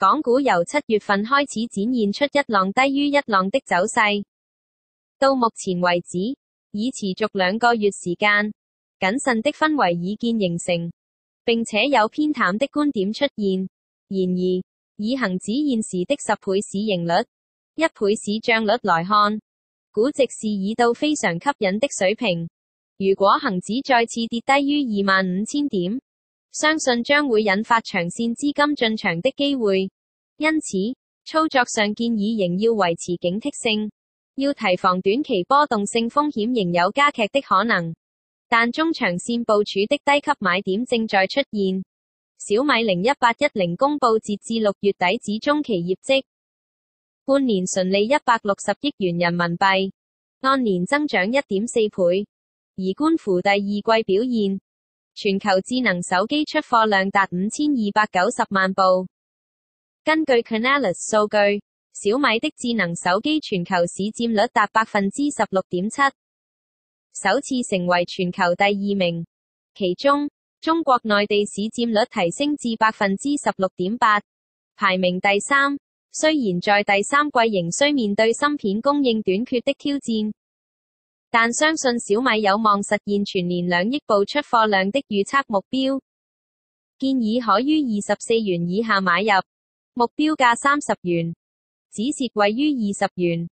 港股由7月份開始展現出一浪低於一浪的走勢，到目前為止，已持續2個月時間，謹慎的氛圍已見形成，並且有偏淡的觀點出現。然而，以恒指現時的10倍市盈率、1倍市賬率來看，估值是已到非常吸引的水平。如果恒指再次跌低於25000點，相信將會引發長線資金進場的機會。因此，操作上建議仍要維持警惕性，要提防短期波動性風險仍有加劇的可能。但中長線部署的低級買點正在出現。小米01810公佈截至6月底止中期業績，半年純利160億元人民幣，按年增長 1.4 倍。而觀乎第二季表現，全球智能手機出貨量達5290萬部。根據 Canalys 數據，小米的智能手機全球市佔率達 16.7%， 首次成為全球第2名。其中，中國內地市佔率提升至 16.8%， 排名第3。雖然在第三季仍需面對芯片供應短缺的挑戰，但相信小米有望實現全年2億部出貨量的預測目標。建議可於24元以下買入，目標價30元，止蝕位於20元。